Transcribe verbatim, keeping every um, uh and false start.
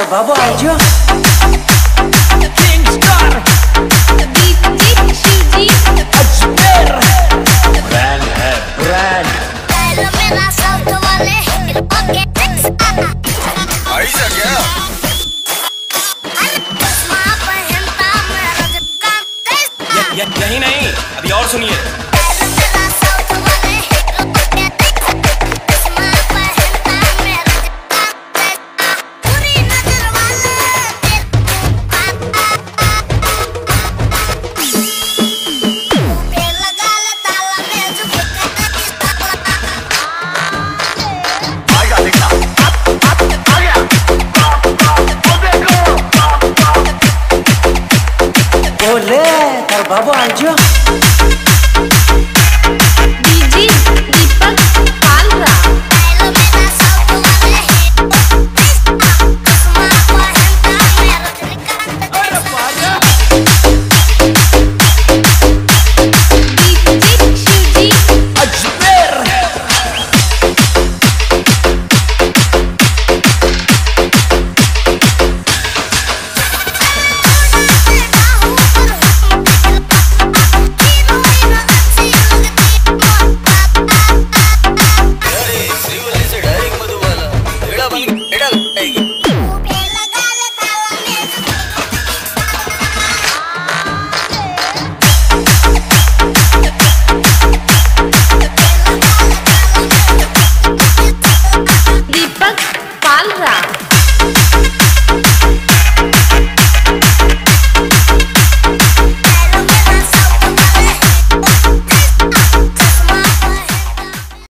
तर बाबू आजो Kingstar DJ Shivji Ajmer brand है ब्रांड मेरा साउथ वाले ओके ऐसा क्या यही नहीं अभी और सुनिए। बोले तर बाबू आजो